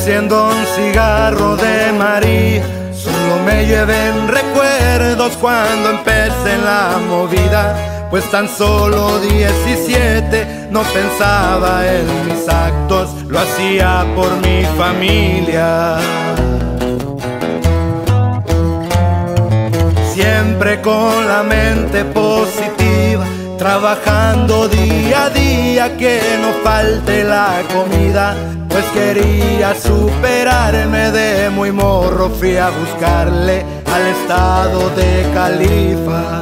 Enciendo un cigarro de María, solo me lleven recuerdos cuando empecé en la movida. Pues tan solo 17, no pensaba en mis actos, lo hacía por mi familia. Siempre con la mente positiva, trabajando día a día que no falte la comida. Pues quería superarme, de muy morro fui a buscarle al estado de Califa.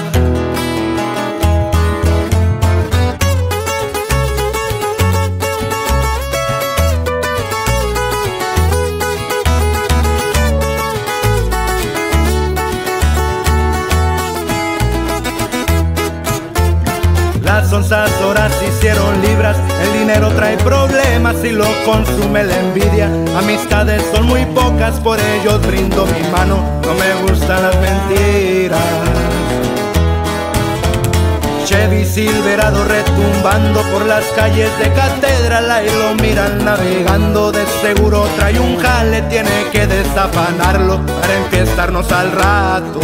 Las onzas horas hicieron libras, el dinero trae problemas y lo consume la envidia. Amistades son muy pocas, por ello brindo mi mano, no me gustan las mentiras. Chevy Silverado retumbando por las calles de Catedral, ahí lo miran navegando, de seguro trae un jale, tiene que desafanarlo para enfiestarnos al rato.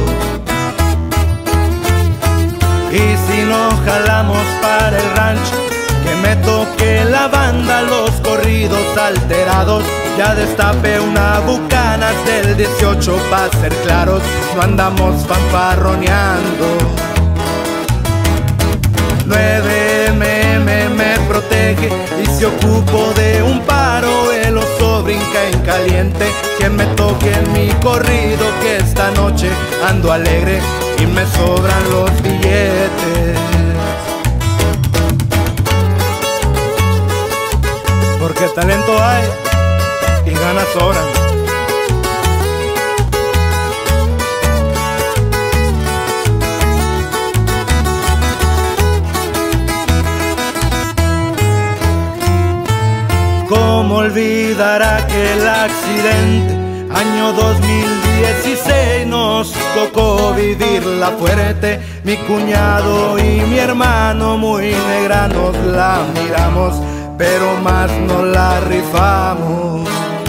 Y si nos jalamos para el rancho, que me toque la banda, los corridos alterados. Ya destapé una Bucanas del 18 para ser claros, no andamos fanfarroneando. 9mm me protege y se ocupo de un paro, el oso brinca en caliente. Que me toque en mi corrido, que esta noche ando alegre y me sobran los billetes. Porque talento hay y ganas sobran. ¿Cómo olvidar aquel accidente? Año 2016 nos tocó vivirla fuerte. Mi cuñado y mi hermano muy negra nos la miramos, pero más no la rifamos.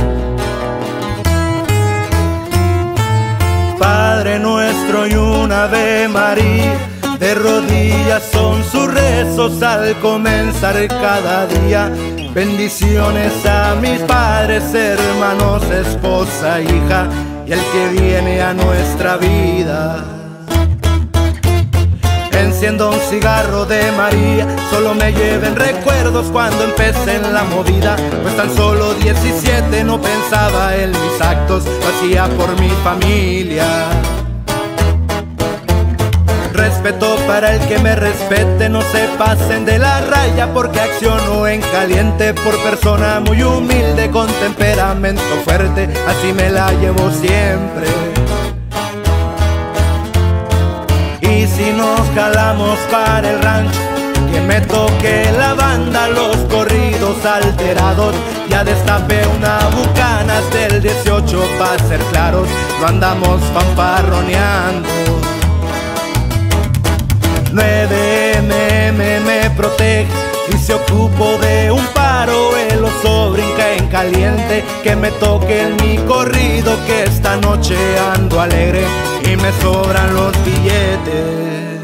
Padre nuestro y una Ave María, de rodillas son sus rezos al comenzar cada día. Bendiciones a mis padres, hermanos, esposa, hija y el que viene a nuestra vida. Enciendo un cigarro de María, solo me lleven recuerdos cuando empecé en la movida. Pues tan solo 17, no pensaba en mis actos, lo hacía por mi familia. Respeto para el que me respete, no se pasen de la raya, porque acciono en caliente por persona muy humilde con temperamento fuerte, así me la llevo siempre. Y si nos jalamos para el rancho, que me toque la banda, los corridos alterados. Ya destapé una Bucanas del 18 para ser claros, no andamos fanfarroneando. 9mm me protege y se ocupo de un paro, el oso brinca en caliente. Que me toque en mi corrido, que esta noche ando alegre y me sobran los billetes.